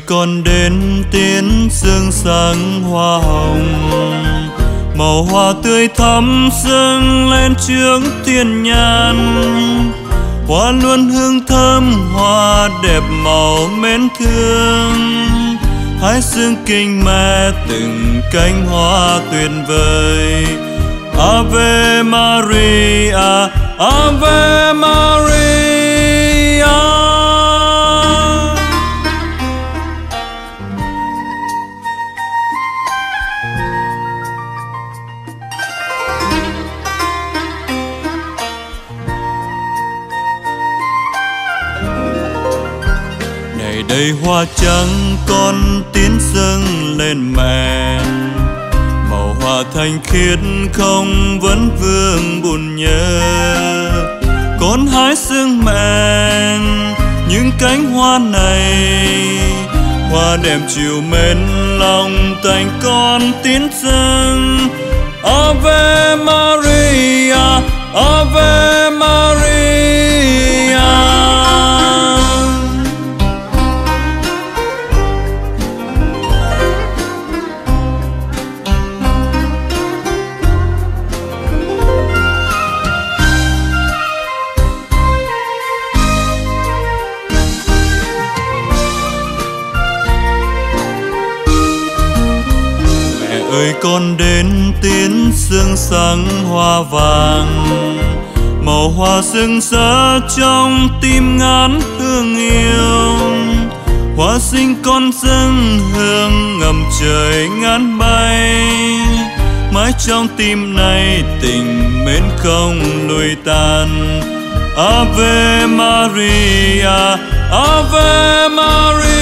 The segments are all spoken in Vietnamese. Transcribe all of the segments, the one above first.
con đến tiến sương sáng hoa hồng, màu hoa tươi thắm dâng lên trước thiên nhàn. Hoa luôn hương thơm, hoa đẹp màu mến thương, hãy xưng kinh mẹ từng cánh hoa tuyệt vời. Ave Maria, Ave Maria. Này đây hoa trắng con tiến dâng lên mẹ, màu hoa thanh khiết không vấn vương buồn nhớ. Con hái xương mẹ những cánh hoa này, hoa đẹp chiều mến lòng thành con tiến dâng. Ave Maria, Ave Maria. Ơi con đến tiến sương sáng hoa vàng, màu hoa sưng rỡ trong tim ngát hương yêu. Hoa sinh con dâng hương ngầm trời ngàn bay, mãi trong tim này tình mến không lùi tàn. Ave Maria, Ave Maria.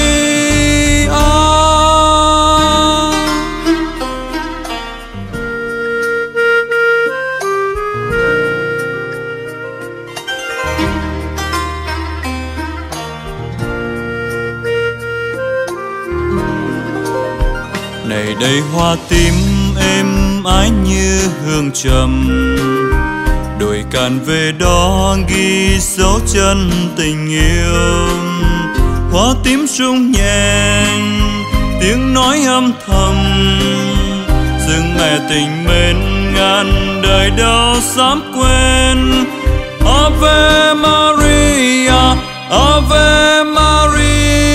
Này đây hoa tím êm ái như hương trầm, đồi cạn về đó ghi dấu chân tình yêu. Hoa tím rung nhẹ tiếng nói âm thầm, dừng mẹ tình mến ngàn đời đâu dám quên. Ave Maria, Ave Maria.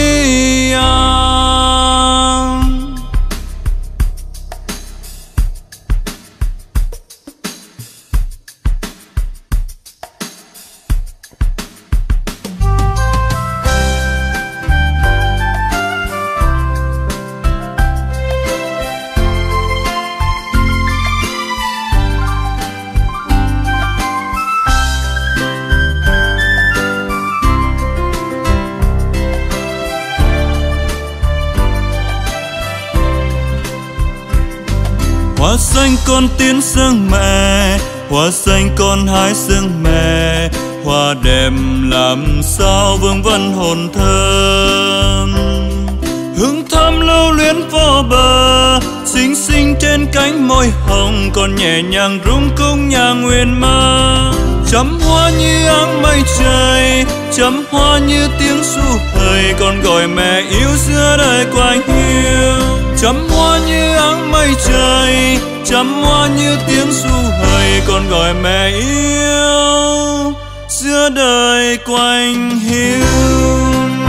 Hoa xanh con tiến dâng mẹ, hoa xanh con hái dâng mẹ. Hoa đẹp làm sao vương vấn hồn thơm, hương thơm lưu luyến vô bờ, xinh xinh trên cánh môi hồng. Còn nhẹ nhàng rung cung nhà nguyện mơ, chấm hoa như áng mây trời, chấm hoa như tiếng ru hời. Con gọi mẹ yêu giữa đời quanh hiu, chấm hoa như áng mây trời, chấm hoa như tiếng ru hời. Con gọi mẹ yêu giữa đời quanh hiu.